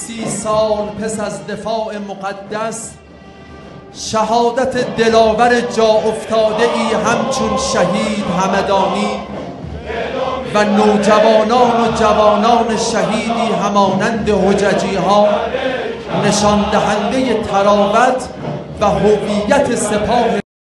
30 سال پس از دفاع مقدس، شهادت دلاور جا افتاده ای همچون شهید همدانی و نوجوانان و جوانان شهیدی همانند حججی ها نشان دهنده تراوت و هویت سپاه